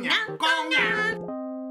꽁냥.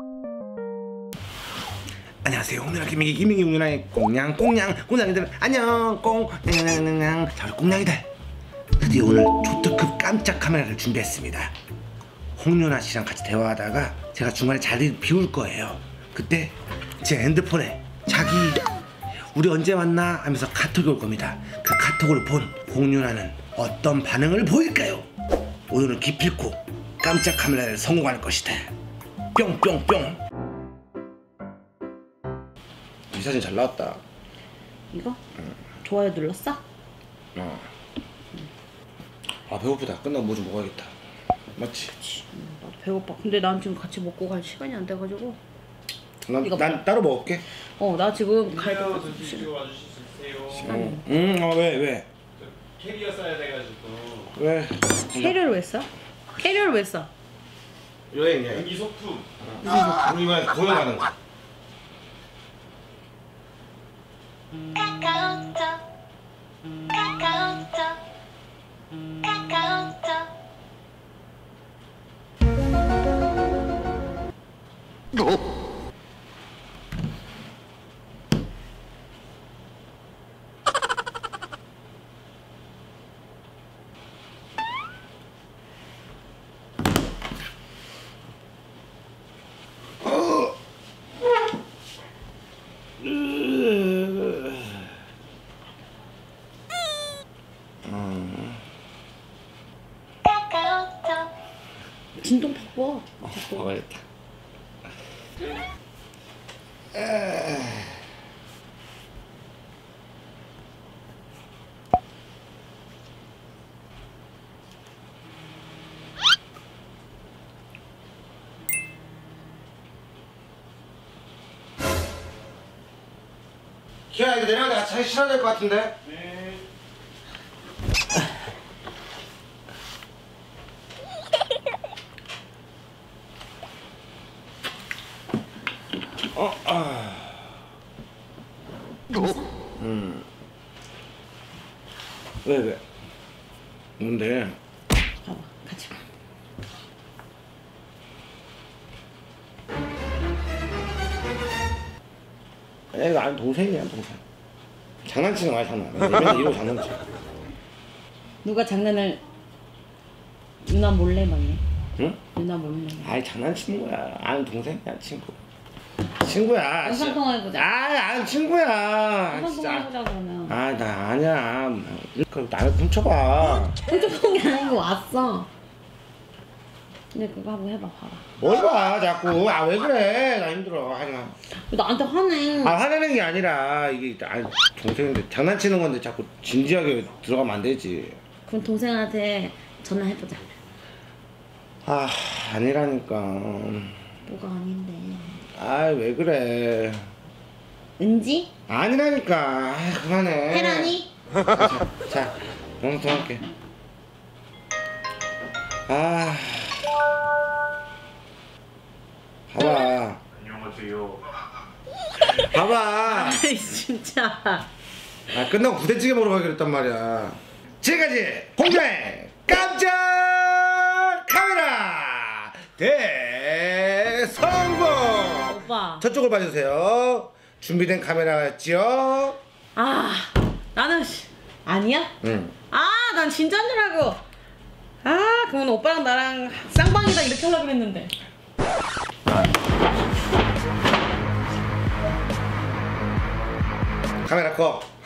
안녕하세요, 홍윤아 김민기 홍윤아의 꽁냥들 안녕. 꽁냥냥냥. 자, 우리 꽁냥이들 드디어 오늘 초특급 깜짝 카메라를 준비했습니다. 홍윤아 씨랑 같이 대화하다가 제가 중간에 자리를 비울 거예요. 그때 제 핸드폰에 자기 우리 언제 만나 하면서 카톡이 올 겁니다. 그 카톡을 본 홍윤아는 어떤 반응을 보일까요? 오늘은 기필코 깜짝 카메라를 성공할 것이다. 뿅뿅뿅. 이 사진 잘 나왔다. 이거? 응. 좋아요 눌렀어? 아, 배고프다. 끝나고 뭐 좀 먹어야겠다. 맞지? 나도 배고파. 근데 난 지금 같이 먹고 갈 시간이 안 돼가지고. 난 따로 먹을게. 나 지금 갈 때. 드시고 와주실 수 있으세요? 왜? 캐리어 써야 돼가지고. 왜? 캐리어를 왜 써? 캐리어를 왜 써? 여행이야. 연기 소품. 우리만 고용하는 거. 진동 바꿔. 먹어야겠다. 기아야, 이거 내려가다가 자기 싫어야 될 것 같은데? 네. 왜? 뭔데? 봐봐, 같이 봐. 애가 아니 동생이야, 동생. 장난치는 거야, 장난. 맨날 이러고 장난쳐. 누가 장난을 누나 몰래 맞네. 응? 누나 몰래. 아이, 장난치는 거야. 아는 동생이야, 친구야. 영상 통화해보자. 아는 친구야. 영상 진짜. 통화해보자 그러면. 나 아니야. 그럼 나를 훔쳐봐. 핸드폰 게 아니고 왔어. 근데 그거 한번 해봐, 봐봐. 뭘 봐, 자꾸. 왜 그래. 나 힘들어. 하지마. 왜 나한테 화내? 화내는 게 아니라 이게 동생인데 장난치는 건데 자꾸 진지하게 들어가면 안 되지. 그럼 동생한테 전화해보자. 아니라니까. 뭐가 아닌데. 왜 그래. 은지? 아니라니까. 그만해. 혜란이? 자, 영상 할게. 봐봐. 안녕하세요. 봐봐. 아이 진짜. 끝나고 부대찌개 먹으러 가기로 했단 말이야. 지금까지 홍자의 깜짝 카메라 대성공. 오빠. 저쪽을 봐주세요. 준비된 카메라였지요? 나는 아니야? 응. 난 진짜인 줄 알고. 그건 오빠랑 나랑 쌍방이다 이렇게 하려고 그랬는데. 카메라 꺼.